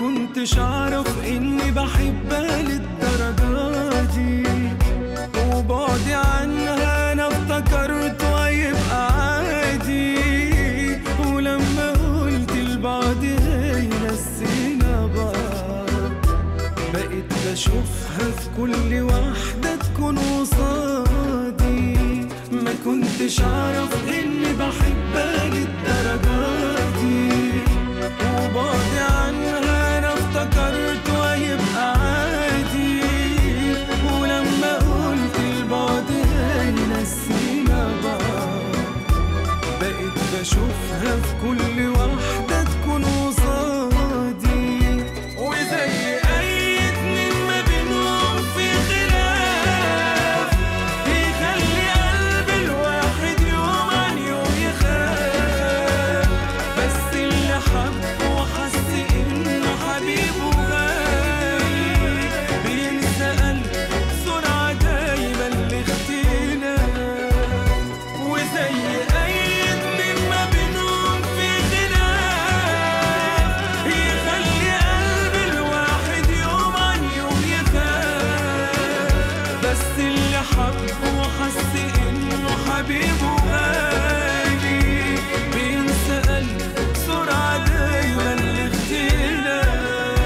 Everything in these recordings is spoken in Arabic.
كنتش اعرف اني بحبها للدرجة دي، وبعدي عنها انا افتكرت هيبقى عادي، ولما قلت لبعض هي نسينا بعض، بقيت بشوفها في كل واحدة تكون قصادي. ما كنتش اعرف اني بحبها للدرجة دي، وبعدي عنها انا افتكرت هيبقى عادي، ولما قلت لبعض هي نسينا بعض، بقيت بشوفها في كل واحدة تكون قصادي. وزي اي اتنين ما بينهم في خلاف يخلي قلب الواحد يوم عن يوم يخاف، بس اللي حب وحس انه حبيبه غالي بينسى قلبه بسرعة دايما الاختلاف. وزي اي اتنين ما بينهم في خلاف يخلي قلب الواحد يوم عن يوم يخاف، بس اللي حب وحس انه حبيبه غالي بينسى قلبه بسرعة دايما الاختلاف.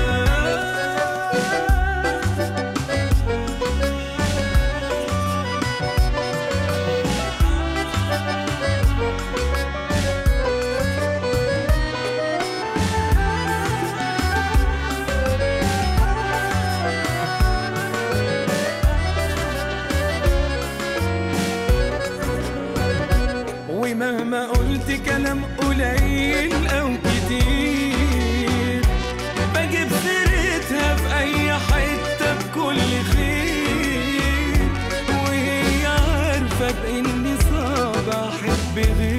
ومهما قلت كلام قليل او كتير بجيب سيرتها في اي حتة بكل خير، وهي عارفة باني صعب احب غير